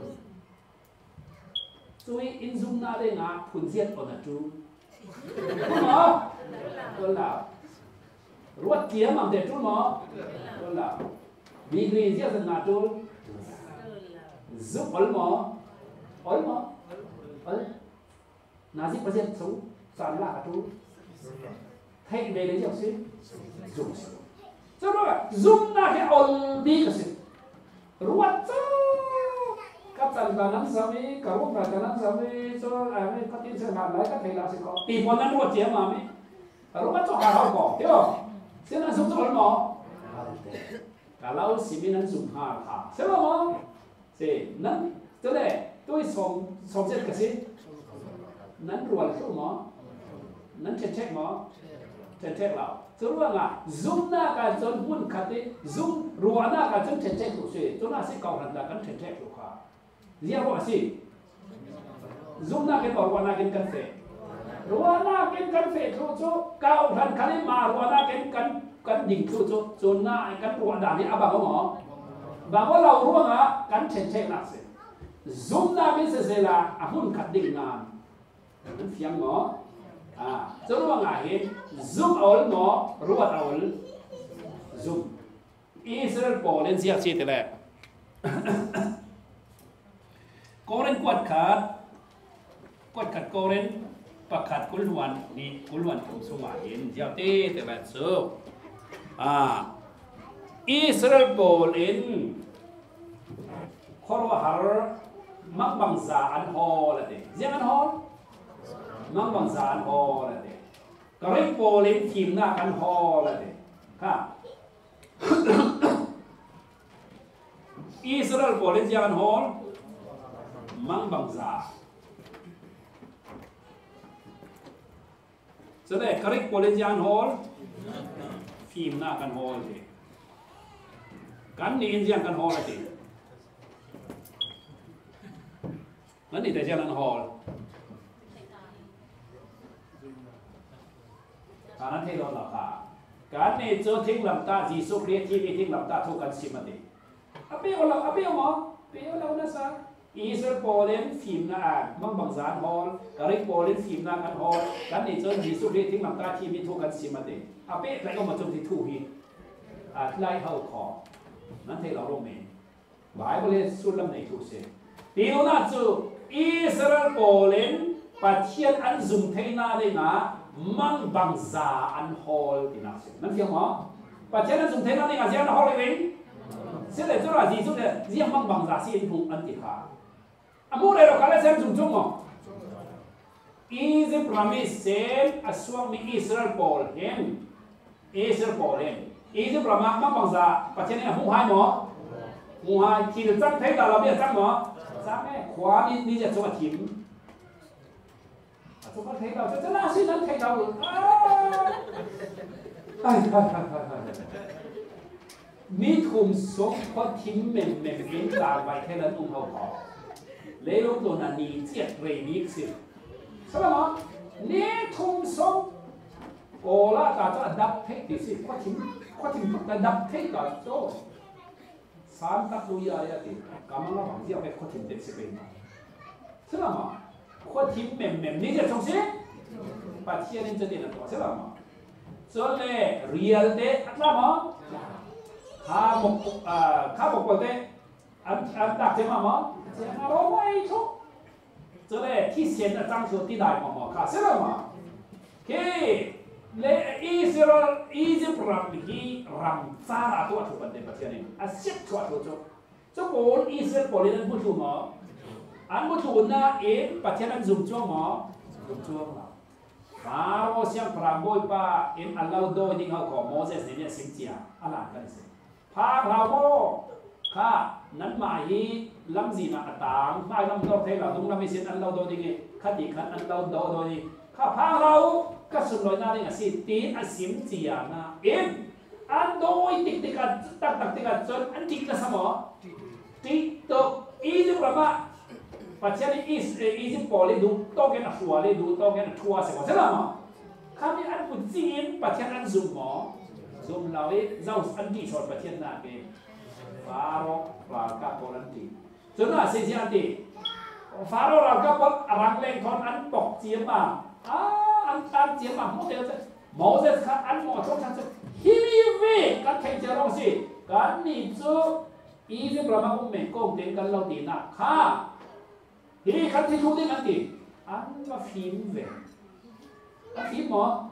Tôi in zoom na đây ngã phun giết ở nhà chú, đúng không? Tôi là ruột kia mà để chú mỏ, tôi là vì người giết ở nhà chú, giúp ổn mỏ. Nasi pasien sống sàn là chú thay về lấy gì dùng cho đó dùng là cái ổn đi cái gì ruột cho các tầng là nắm sao với cả lúc là nắm sao với cho ai với các tin sẽ làm lại các thầy là sẽ có tìm một nắm ruột chém mà mấy ruột cho hà hao cỏ thấy không sẽ là dùng cho ổn mỏ cả lâu xí mình nắm dùng hà sẽ là mỏ sẽ nắm cho đây tôi sống chết cái gì nắn ruột số mỏ nắn check mỏ check lão cho luôn là zoom na cái chân buôn khát đi zoom ruột na cái chân check của suy cho nó sẽ cầu hẳn là cái check của khá riêng rồi gì zoom na cái bảo ruột na cái cân phê ruột na cái cân phê cho cầu hẳn cái mà ruột na cái cân đỉnh cho na cái ruột đàn này abang mỏ bà có lâu ruột à cái check là gì zoom na cái sẽ là hun khát đỉnh na nó phiang mỏ cho nó ngài hiện zoom all nó ruột all zoom Israel bỏ lên ziak chi thế này Koren quạt khát Koren bạc khát kulwan cũng sung hiện giao tê thế này số Israel bỏ lên khổ har mắc bằng giả ăn ho là thế riêng ăn ho mắc bằng giả ăn ho là thế cái bỏ lên phim na ăn ho là thế ha Israel bỏ lên riêng ăn ho mang bằng giả cho nên cái bỏ lên riêng ăn ho phim na ăn ho là thế cái này riêng ăn ho là thếนั่นนี่แต่เจ้านันฮอลการนั้นที่เราหลับตาการนี้เจอทิ้งหลับตาจีสุครีที่มีทิ้งหลับตาทุกกันสิมันดีอาเปียวเราอาเปียวมั้งเปียวเรานะซะอิสราเอลโปเลนฟิล์มนะมังบังซานฮอลการิโปเลนฟิล์มนะกันฮอลการนี้เจอจีสุครีทิ้งหลับตาที่มีทุกกันสิมันดีอาเปียใครก็มาจมที่ทุหินไล่เข้าคอนั่นที่เราลงเองหลายประเทศสุดลำในทุกเสียเปียวน่าจูอิสราเอลโปเลนปัจเจียนอันซุ่มเทน่าได้นะมังบังซาอันฮอลที่น่าเสียนั่นเกี่ยวมั้งปัจเจียนอันซุ่มเทน่าได้นะเจียนฮอลเลยเสียเลยจุดอะไรจุดเนี่ยเจียนมังบังซาเสียนผูกอันที่ขาอามูเลยเราการเล่นเส้นจุ่มจุ่มมั้งอิสราเอลพรามิสเซนอสวงมีอิสราเอลโปเลนอิสราเอลโปเลนอิสราเอลพรามังบังซาปัจเจียนเนี่ยหูหายมั้งหูหายที่เราจังเทน่าเราเนี่ยจังมั้งจังเนี่ยขวานี่จะจังถิ่มจังเทน่าจะน่าสินั่นเทน่ามีทุ่มสงพอถิ่มเหม็นเอ็นตาไว้แค่นั้นเขาขอเลี้ยงตัวนั้นนี่เจ็ดเรมิกสิใช่ไหมมั้งนี่ทุ่มสงโอล่าก็จะดับเทคดิสิพอถิ่มก็ดับเทคก็โตสามตัดลุยอะไรติกำลังเราบางทีเอาไปขวดถิ่มเด็ดสิเป็นใช่ไหมมั้งขวดถิ่มเหม็นนี่จะชงสิปัจเจียนจะดีนะตัวใช่ไหมมั้งส่วนเลยเรียลเดทอะไรมั้งข้าบอกว่าเดอันตักใช่ไหมมั้งเจ้าเราไม่ทุกส่วนเลยที่เสียนจังสุดที่ได้มั้งข้าใช่ไหมมั้งโอเคเลยอิสราเอลรัมฮีรัมซาราตัวถูกบันเดปัจเจียนอาเซียตัวถูกจ้าคนอิสราเอลโปเลนบุตรมั้งอันบุตรน่ะปัจเจียนจุ่มจ้วงมั้งจุ่มจ้วงละFaro siang pramboy pa in allow do ding how ko Moses ni sim chia ala kan se pha bravo kha nan ma hi lam ji na atang mai lam do thei la dung lam sin allow do ding khati khan allow do ni kha pha rau ka sun loi na ding si tin a sim chia na in an doi tik tik tak tik chon an tik na samo tik to i ju brama Pacian is poli du token asuale du token tua se ko selama kami an putin pacian an zoom lawe zaus anti short pacian na ke faro ka polanti jona se jiati faro ka pol arang leng thon an pok chiam ma an chiam ma Moses kha an mo thong chan hi ve ka thai jarong si kan ni chu i brahma ko me ko den kan lo ti na kha Hei kan ti thu ding anti an ma phim về an phim mo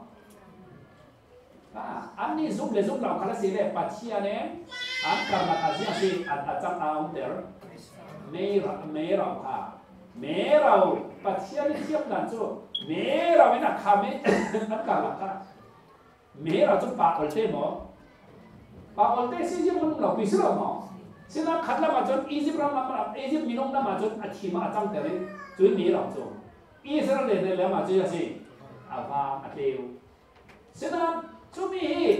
an ni zoom le zoom lao khala si le pachia ne an karna ka sia si an achang aung der me ra kha me ra pachia ni siap dan chu me ra na khame an ka la ka me ra chu pa olte mo pa olte si ji mun lo pi sra mo Sina khatla majon Egypt ram Egypt minong na majon athima atang tere chui mi ram cho Israel le le ma chui asi ava ateu Sina chumi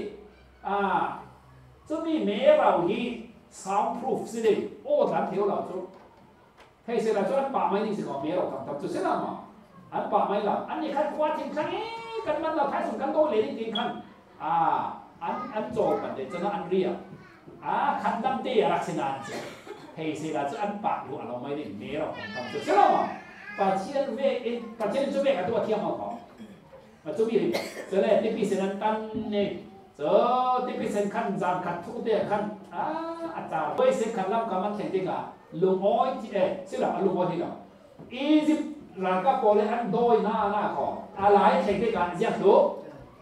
chumi me rau hi soundproof sile o dan theo la cho hay se la cho an pa mai ni se ko me rau tam tam chu sina ma an pa mai la an ni khat kwa thing khang kan man la thai sum kan do le ni ting khan an cho kan de chana an ria khăn đâm tê là xin ăn chứ hay sẽ là cho ăn bạc luôn là mấy điểm mé rồi không được chứ đâu mà và chiên về cho về cái tua thiêm họ có mà chúng mình giờ này tiếp bị sen tan này giờ tiếp bị sen khăn giảm khăn thu tiền khăn ta với sen khăn làm cái thành tiền cả lùng ói xin là lùng ói thì cả Egypt là các cô lên ăn đôi na khó lại thành tiền cả giặc số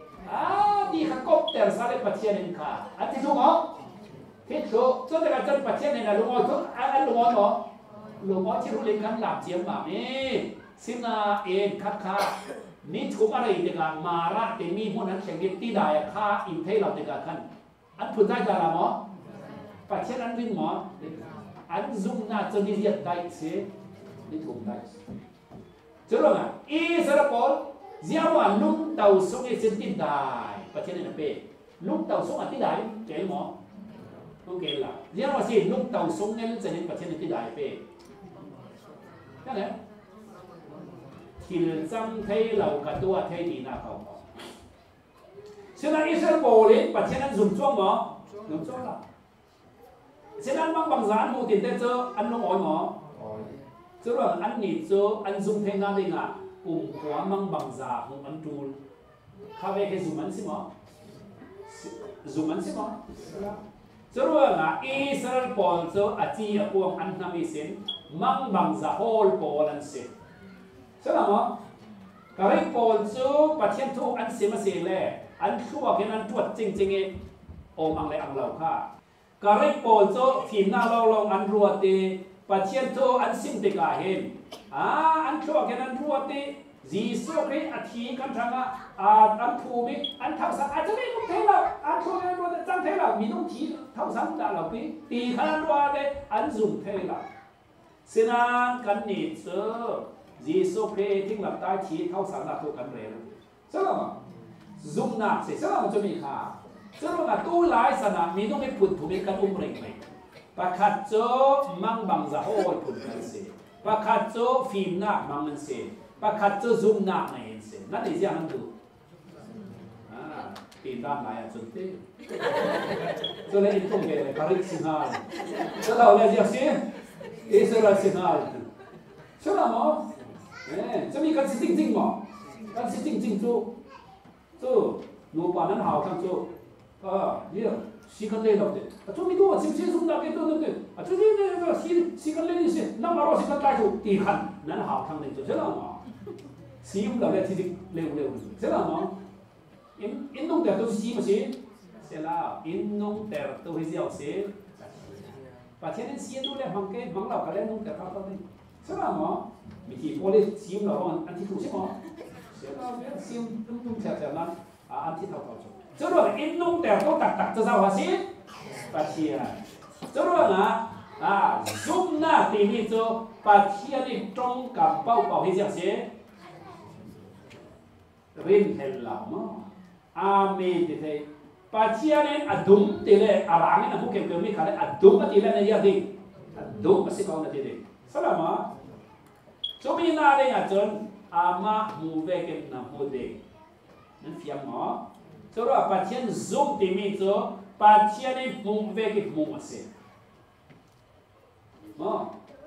đi khắc cốc tiền sao để bắt tiền nên cả thì đúng không thế số cho nên là chân bắt tiền này là lùng ói thôi ăn lùng ói mà lùng ói chỉรู้lên khăn làm chiếm mà nè xin là khátนี่ทุกอะไรเด็กมาระเตมีพวกนั้นเสียงที่ได้ค่าอินเทเราเด็กกันอันพูดได้จ้าละหมอปัจเจกอันวินหมออันซุ่มน่าจะนิยมได้เสียนี่ถูกได้จุดหนึ่งอีสระปอลเจ้าว่าลุงเต่าส่งเอเซนติได้ปัจเจกนั่นเป็นลุงเต่าส่งอันที่ได้เจ๋งหมอลุงเก่งละเจ้าว่าสิลุงเต่าส่งเงินเซนปัจเจกนั่นที่ได้เป็นนั่นแหละที่จำเท่เรากับตัวเท่ดีน่าเขาฉะนั้นอิสราเอลประเทศนั้นสุ่มจ้วงหมอสุ่มจ้วงละฉะนั้นบางสารมูตินได้เจออันลงอ่อยหมอเจออันนี้เจออันสุ่มเท่งานได้ไงกลุ่มขวามังบางสารของอันจูนข้าเวกสุ่มมันสิหมอสุ่มมันสิหมอเจอว่าอิสราเอลเจออาจีอพวงอันนามิสินมังบางสารโฮลโปลันสิใช่ไหมมั้งการให้ปอนจูประเทศทุกอันเสียมาเสียเลยอันทั่วแค่นั้นทั่วจริงๆเองโอมอังเลยอังเราค่ะการให้ปอนจูทีมหน้าเราลองอันรัวตีประเทศทุกอันสิ่งที่กาเห็นอันทั่วแค่นั้นทั่วตีจีสุกรีอาทิกันทางอันภูมิอันทางสังอาจจะไม่ต้องเท่าเราอันทั่วแค่นั้นจังเท่าเรามีต้องทีทางสังด่าเราปีตีขนาดว่าเลยอันสุ่มเท่าเราเสนากันนี่เจอจีสุเพทิ้งหลับใต้ทีเท่าสังหลับตัวกันเลยใช่ไหมซุ่มหนักเสียใช่ไหมมันจะมีค่าใช่ไหมตู้หลายสนามมีต้องไปผุดถูกมีการอุ้มเร่งไปประคัดโจมังบังจะโอ้ยผุดกันเสียประคัดโจฟิล์มหนักมังมันเสียประคัดโจซุ่มหนักไหนเสียนั่นที่ยังดูปีนด้านไหนจนเต้จะเล่นตรงเกลือการิสิงห์จะเราเล่นยังเสียอิสราเอลสิงห์ใช่ไหมมั้งจะมีการสิ่งจริงมั้งการสิ่งจริงจู่นูปานั้นหาวทั้งจู่เนี่ยสิกันเลยเราเด็ดจู่มีตัวสิ่งสุ่มนักเก็ตตัวเด็ดจู่เนี่ยสิกันเลยนี่สิน้ำมันเราสิกันได้จู่ตีขันนั้นหาวทั้งเลยจู่ใช่ไหมมั้งสิ่งเราเนี่ยที่เร็วใช่ไหมมั้งอินนุ่งแต่ตัวสิ่งมันสิเสร็จแล้วอินนุ่งแต่ตัวที่เอาเสียประเทศนั้นเสียดูเลยมังเกมังเราก็เลยนุ่งแต่เขาเนี่ยใช่ไหมมั้งมีที่โพลิซิมเราอันที่ถูกใช่ไหมเสียเราเนี่ยซิมนุ่งแถวนั้นอันที่เท่าๆจะรู้ว่าอินนุ่งแต่ต้องตักจะเจ้าภาษีปัจเจียจะรู้ว่าซุ่มหน้าตีนี่จะปัจเจียนี่ตรงกับเป้าให้เสียเสียรินเฮลลามาอาเมนที่เทปัจเจียนี่อดุมตีเลยอารามนี่นะพวกเกี่ยวกับมีขาเลยอดุมตีเลยเนี่ยดิอดุมไม่ใช่เขาเนี่ยดิสลามะจมีนาเรื่องจนอามามูเวกันนะมูเดนั่นเพียงหมอจะรู้ว่าปัจเจียนซุ่มตีมีจ้ปัจเจียนมูเวกันมูมาเสียหมอ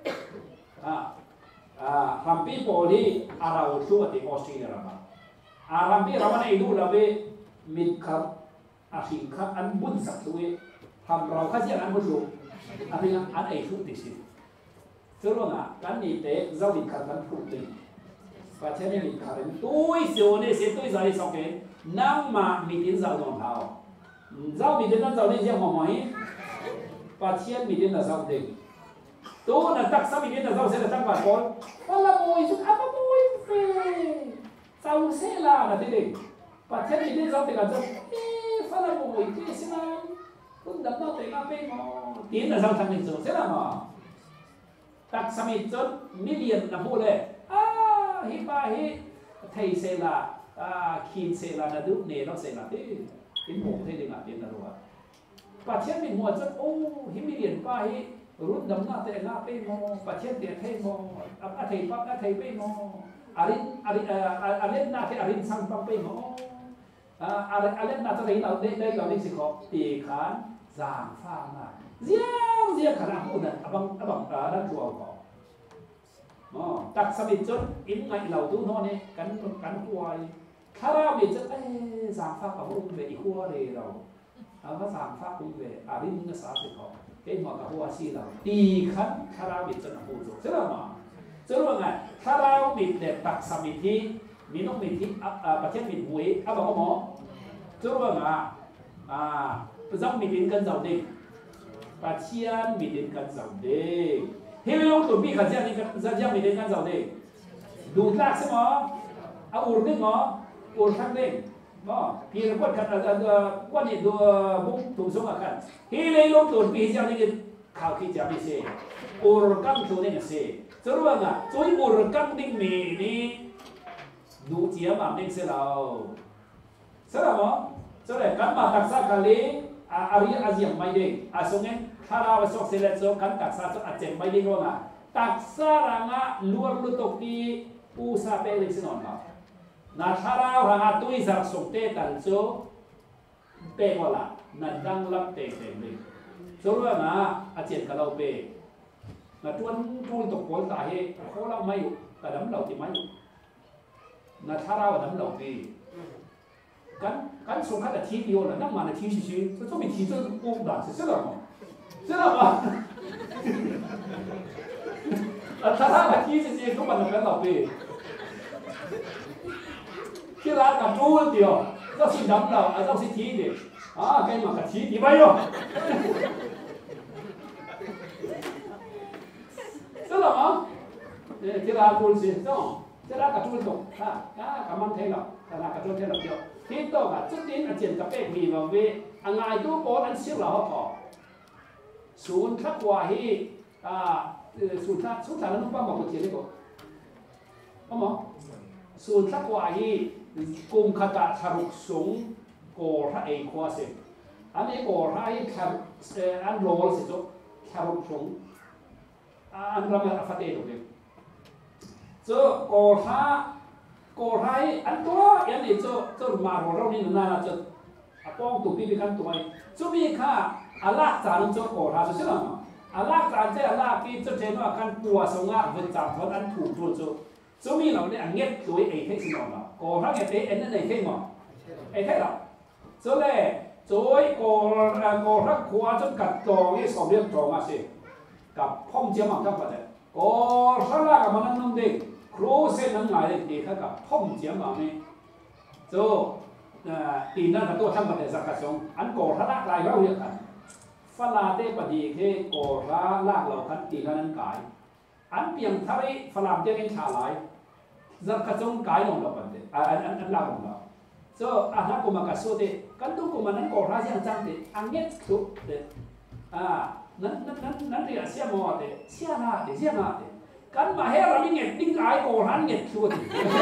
ฮัมพีโพลีอาราอุชัวที่ออสเตรเลียระบาฮัมพีเราเนี่ยดูเราเวมิดครับอาชิงครับอันบุญสักตัวทำเราข้าเสียอันบุญรู้อันนี้อันไอ้ชุดที่สิจะรู้นะการนี้เตะเจ้าดินขันกันพูดถึงประเทศนี้ดินขันตัวเสียวเนี่ยเสียตัวใจสองเกณฑ์นั่งมามีดินเจ้าดวงเท้าเจ้ามีดินนั่นเจ้าดินเจ้าหัวหมอยประเทศมีดินนั่นเจ้าดินตัวนั่นตักสามีดินนั่นเจ้าเสียตั้งบาทก่อนว่าละมวยสุดอาบมวยเฟ่เจ้าเสียละนะทีเดียวประเทศมีดินเจ้าดินกันเจ้าว่าละมวยที่สินะคุณดำน้ำเตะมาเป็นหมอดินนั่นเจ้าทำให้เจ้าเสียละหมอตักสมิจนมิเลียนนะพูดเลยฮิบาฮิไทยเซลาคีนเซลานะดูเนรเซลาที่อินโมเทดิงาเดียนนะรู้ว่าประเทศมีหัวจนโอ้ฮิมิเลียนป้าฮิรุ่นดำน้ำเตะหน้าเป็นหมอประเทศเดียเทหมออาไทยปั๊บอาไทยเป็นหมออารินนาเทอารินสังปั๊บเป็นหมออารินนาจะได้เราได้สิขอตีขานจางฟ้ามาเสียขนาดพูดนั้นบังนั่นชัวร์ก่อนตักสมิจนอินไงเราดูโน่นนี่กันหวยใครถ้าเราเบียจะสามฟ้ากับองค์เวอีหัวเลยเราเอาพระสามฟ้าองค์เวอารินก็สาสิเขาเอ็นหมอกับหัวชีเราตีขันถ้าเราเบียจะหนักหูโซ่ใช่ไหมจะรู้ว่าไงถ้าเราเบียเด็ดตักสมิธิมีน้องมีที่ประเทศมีหวยบอกว่าหมอจะรู้ว่าไงประจำมีดินกันเจ้าเด็กประเทศมีดินกันเจ้าเด็กเฮ้ยลงตัวมีขันเจ้านี่กันเจ้ามีดินกันเจ้าเด็กดูดลักใช่ไหมเอาอุดนึกหมออุดทั้งเด็กก็พี่เราพูดกันว่านี่ดูบุ้งถุงสมกันเฮ้ยลงตัวมีเจ้านี่ข่าวที่จะไม่เสียอุดกันตัวนี่เสียจะรู้ว่าไงตัวอุดกันนี่มีนี่ดูเจียมาเน่งเสียเราใช่ไหมใช่ไหมกันมาตักษะกันเลยอาริยอาเซียนไม่ได้ส่งเงินถ้าเราส่งเสร็จแล้วกันตักษะส่งอาเซียนไม่ได้ก็นะตักษะรางะล้วนลุตกที่อุษาเปริสนอนมานาถ้าเรารางะตุยสักส่งเตตันโซเปกว่าละนั่นดังลับเตะเต็มเลยส่วนว่านะอาเซียนกับเราเปนะจวนพูดตกโกนตาเหเขาเราไม่แต่ดำเราที่ไม่นะถ้าเราดำเราเปกันส่งเขาแต่ทีเดียวนะนั่งมาในทีชิๆจะต้องมีทีจะอุ้มด่าใช่หรือเปล่าใช่หรือเปล่าถ้ามาทีชิๆก็มันกันเราไปที่ร้านกับจูนเดียวเจ้าสิดำเราเจ้าสิทีเดียวแกมากับทีดีไปอยู่ใช่หรือเปล่าที่ร้านจูนสิเจ้าที่ร้านกับจูนตกกับมันเท่าแต่ร้านกับจูนเท่าเดียวที่โตกับจุดนี้อาจารย์กับเป็ดมีมาเวอันไงตัวโบอันเสียเราพอศูนย์ทักว่าฮีศูนย์ทักนั้นป้าบอกคนเทียนได้ก่อนป้าหมอศูนย์ทักว่าฮีกุมขตะทารุกสงโกระเอกควาเสอันนี้โกระไอ้อันโรลสิจ๊กทารุกสงอันเราไม่ฟัดเองตรงนี้เจ้าโกระก็ไรอันตัวยันนี่จะมาเรานี่น่าจะป้องตุปีบิกันตัวจะมีค่าอาลักจานจะก่อราใช่ไหมอาลักจานเจ้าอาลักที่จะเห็นว่าการปัวสงฆ์เป็นจำเพราะอันถูกตัวจะมีเราเนี่ยเงียบตัวเองให้สิเราก่อราเงียบเองนั่นเองให้หมดเองให้เราจะเลยโจ้ยก่อรักขวาจนกัดตองนี่สองเรื่องตองมาสิกับพ่อมเจ้าหม่ำทั้งประเทศก่อรากับมันนั่งนุ่มเด็กครูเส้นนั้นหมายถึงเขากับพ่อมเจียมมาเนี่ยโจ้ตีนั่นตัวทำประเดี๋ยวสักกระทรวงอันก่อระลากลายเราเรียกกันฟลาเตปดีเค่ก่อระลากเราคันตีนั้นกายอันเพียงทะเลฟลามเจ้าเองชาลายสักกระทรวงกายลงเราประเดี๋ยวอันลากลงเราโจ้อันนั้นกูมากระสุดเด็กันตัวกูมันนั้นก่อระเสียงจังเด็อันเงี้ยสุดเด็นั้นเรียกเสียมอเด็เสียหน้าเด็เสียหน้าเด็กันมาให้เราไม่เงียบดิ้งไอ้โกรันเงียบชัวร์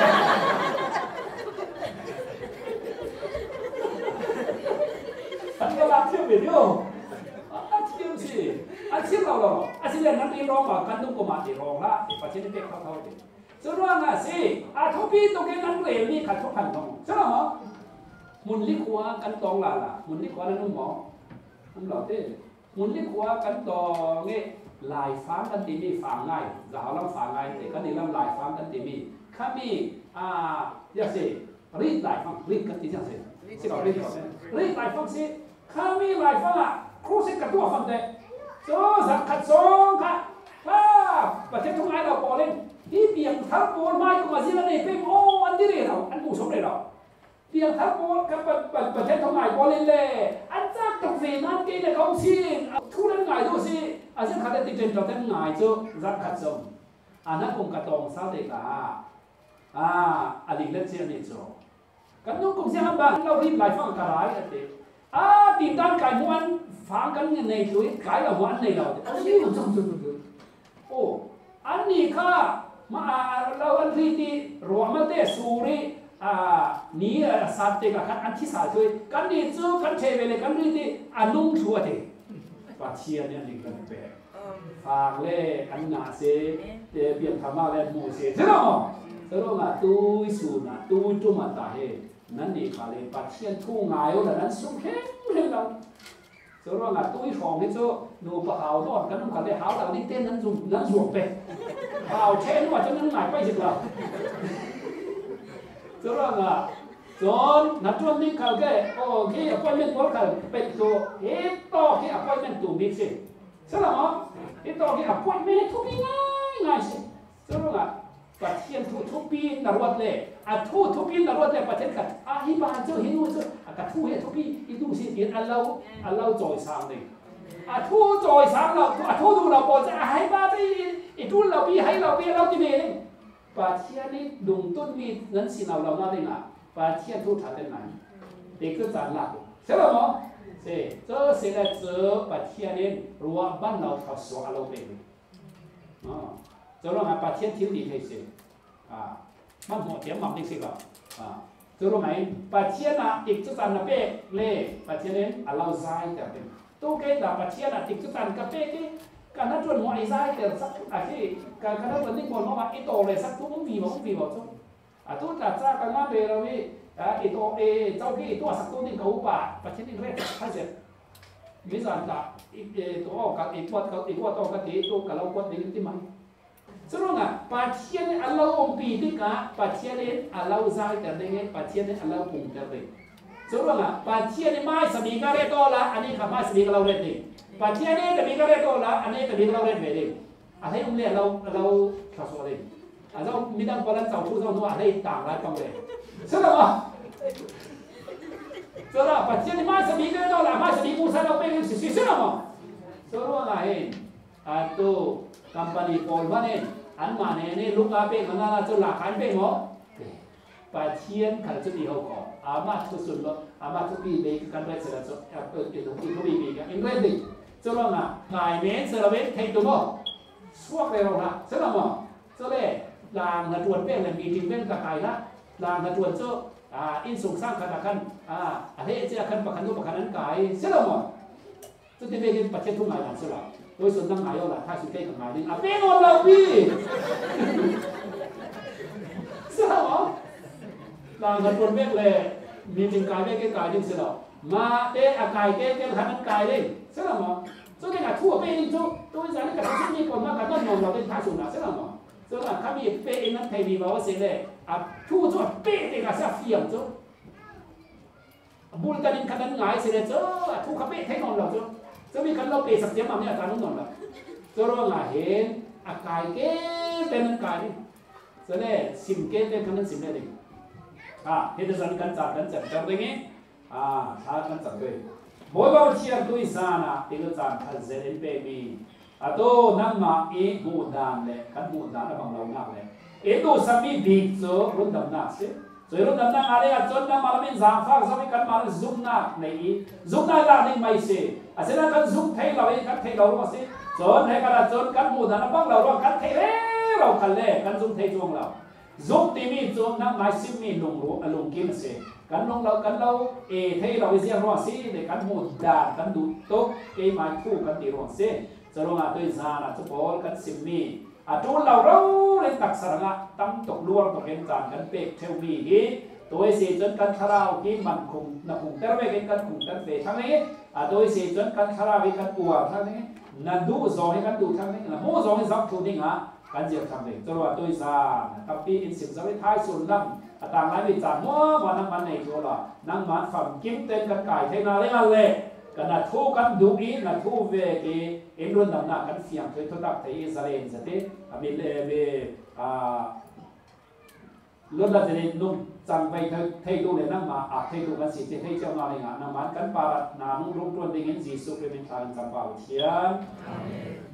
อันนี้เราเชื่อไปเดียวอันเชื่อสิอันเชื่อเราอันเชื่อนั้นที่ร้องมากันต้องกูมาที่ร้องละที่ปัจจัยนี้เป็นเขาดิจะรู้ว่าสิทุกปีตัวแกนั้นเรียนนี่ขัดทุกขันตรงใช่ไหมมุนลิขวากันตองละมุนลิขวานั้นนุ่มหมอนุ่มหล่อเต้มุนลิขวากันตองเงี้ยลายฟ้ากันตีมีฟ้าง่ายจะเอาลำฟ้าง่ายแต่กันนี่ลำลายฟ้ากันตีมีข้ามีอย่างเช่นรีดลายฟ้ารีดกันตีอย่างเช่นสิเรารีดก่อนรีดลายฟ้าสิข้ามีลายฟ้าครูสิกับตัวฟังแต่โซ่สักขัดสองค่ะประเทศทุกไงเราพอเล่นที่เปียงทับโบนไม้ก็มาสิละนี่เป็นโอ้อันที่เรียเราอันกูสมเลยเราเปียงทับโบนกับประเทศทุกไงพอเล่นเลยอันจากตรงสีนั้นกี่เด็กเขาสิทุเรศไงดูสิอาจจะขัดติดเต็มเราแต่ง่ายจ้ะรักขัดสมอันนั้นคงกระตองซาเด็กอันนี้เล่นเสียนี่จ้ะกันนู้นคงเสียบ้างเรารีบไล่ฟังกระไรอันเดียตีนด้านไก่ม้วนฟังกันในตัวไก่เราม้วนในเราอันนี้มันโอ้อันนี้ค่ะมาเราอันที่รวมมาเตสูรีนี่สัตว์เด็กกันอันที่สาธุกันนี่จ้ะกันเชเวเลกันที่อันนุ่งชัวเดปัจเจียเนี่ยลิงกันไปฟางเล่อันนาเสเบียนธรรมะเล่มูเสใช่ไหมใช่ไหมตู้สูนะตู้จุ่มตาเฮนั่นนี่ขาเลยปัจเจียนทุ่งง่ายแล้วนั้นสุขเฮงเลยเราใช่ไหมตู้ของที่จ้ะหนูปะหาวนอนกันนุ่งขาเลยหาวเรานี่เต้นนั้นสุ่มไปหาวเช่นว่าจะนั่งง่ายไปสิเราใช่ไหมจนนัดจวนนี่เขาแก่โอเคอพอยเมนต์เขาเป็นตัวเอ๊ะต่อที่อพอยเมนต์ตัวบิ๊กสิใช่หรอเอ๊ะต่อที่อพอยเมนต์ทุกง่ายสิใช่หรอประเทศทุกปีนรวดเลยทุกปีนรวดเลยประเทศกันฮิบาเจ้าหินูเจ้ากับทุกทุกปีอีดูสิเห็นอันเราจอยสามเลยทุกจอยสามเราทุกดูเราบอกจะให้บ้าที่อีดูเราปีให้เราปีเราที่เมย์ประเทศนี้ดุงต้นมีนั้นสิเราหน้าเลยนะประเทศทุกท่าเต็มไหนเด็กก็จานหลักใช่หรอเจ้เจ้าเสด็จเจ้าประเทศนี้รัวบ้านเราเขาสอนเราเป็นเจ้าเราประเทศที่ดีที่สุดมันหัวเทียมหมักนี่สิครับเจ้ารู้ไหมประเทศน่ะอีกจุดอันนั้นเป๊ะเลยประเทศนี้เราใจแต่เป็นตัวเกศประเทศน่ะอีกจุดอันกับเป๊ะที่การนั้นจวนหัวไอ้ใจแต่สักที่การนั้นวันนี้คนมาไอ้โตเลยสักทุกมันมีบอกทุกตัวจัดจ้ากันมาเบลวีไอ้ตัวเจ้าพี่ตัวสักตัวนี่เขาป่าประเทศนี้เรียกท่าเสร็จวิจารณ์จากอีตัวกับอีตัวตัวกับที่ตัวกับเราคนนี้ที่มันสรุปอ่ะปัจจัยนี้อัลลอฮ์องปีที่กะปัจจัยนี้อัลลอฮ์ใจแต่เรื่องปัจจัยนี้อัลลอฮ์ปุ่งแต่เรื่องสรุปอ่ะปัจจัยนี้ไม่สมีการเรียกตัวละอันนี้ข้าไม่สมีกับเราเรียกดิปัจจัยนี้จะมีการเรียกตัวละอันนี้จะมีกับเราเรียกดิอะไรอุ้มเรียกเราข้าสอนดิเรามีดังคนนั้นเจ้าผู้เจ้าหนูอะไรต่างอะไรต้องเลยสรุปอ่ะสรุปปัจจัยนี้ไม่สมีการเรียกตัวละไม่สมีผู้สร้างเราเป็นสิ่งสิ่งนั้นมั้งสรุปอ่ะตัวcompany Paul mana an mana ni luka pe mana la tu lakan pe mo pasien kalau tu di hoko amat tu sunlo amat tu pi be kan ba sera so tu tu pi pi kan ingre di so lo na ngai men sera ven thai tu mo suak le ro na sera mo so le lang na tuan pe le mi ting ven ka kai na lang na tuan so in sung sang kata kan he je akan pakan tu pakan an kai sera mo tu ti be pasien tu ngai lan seraโดยส่วนตั้งหลายเราถ้าสุดใกล้กับหมายนี่เป็นคนเราพี่เสียหรอต่างกันคนเมฆเลยมีจริงกายเมฆกายจริงเสียหรอมาเตะอากายเตะทำมันกายเลยเสียหรอส่วนใหญ่ทั่วไปนี่ตัวสารกับสิ่งนี้คนมากกับต้นนมเราเป็นท่าสุดนะเสียหรอส่วนใหญ่ข้ามีเป๊ะนั้นไทยมีบอกว่าเสียเลยทั่วเป๊ะเด็กกับเสียเฟียงจ้ะบุญกันขนาดไหนเสียเลยจ้ะทั่วข้าเป๊ะไทยนมเราจ้ะจะมีการเราเปลี่ยนสักเสียงมาเนี่ยอาการนุ่มนวลแบบจะรู้ว่าเห็นอากาศเกณฑ์เป็นอากาศนี่จะได้สิมเกณฑ์เป็นคำนั้นสิมได้เลยเห็นจะสั่งกันจัดกันจัดจังเลยงี้ถ้ากันจัดเลยบ่อยบ่อยเชียร์ตัวอีสานที่เราจัดทันเซนเป็นมีตัวนั่งมาเอบูดานเลยกันบูดานบางเราหนักเลยตัวสามีบิ๊กโซ่รุ่นดำหนักสิส่วนรุ่นดำหนักอะไรจนน้ำมาเป็นสามฟ้าสามีกันมาซุ่มหนักในซุ่มหนักหลังในไม่เสียอาศัยกันซุ่มเทเราเองกันเทเราก็สิจนให้กันจนกันหมู่นั้นบ้างเรากันเทเรากันเล่กันซุ่มเทจวงเราซุ่มตีมีจนน้ำไม่ซิมมีลงรู้ลงกินเสียกันลงเราเทเราเสียรอสิในกันหมู่ด่านกันดูโต๊ะเกย์มาคู่กันตีรอสิจะลงตัวซานะทุกคนกันซิมมีจนเราเล่นตักสระตั้งตกล่วงตกเห็นจานกันเป็กเทวมีฮีตัวเสียจนกันคาราวที่มันคงนักคงแต่ไม่เป็นกันคงแต่เปทั้งนี้ตัวเสียจนกันคาราวเป็นกันปัวทั้งนี้นั่นดูซองให้กันดูทั้งนี้นะโม่ซองให้ซับทุนนี่ฮะกันเจียบทั้งนี้ตัวตัวซาตับปีอินสิบสวิท้ายส่วนนั่งต่างหลายวิจารณ์ว่านั่งมันในตัวละนั่งมันฝั่งกิ้มเต้นกันไก่เทนาเล่นเลยกันนัดทูกันดูอีนัดทูเวกีเอ็นรุ่นดำหน้ากันเสียงเคยทุตักไทยอิสราเอลสติมีเลเบรุ่นละจะได้นุ่มจังไปไทยดูเลยนั่งมาไทยดูกันสิที่ไทยเจ้ามาในงานนั่งมันกันปารัดนานุ่งรุ่งรุ่นดิ่งจีสุกเป็นทางจำปาเทียน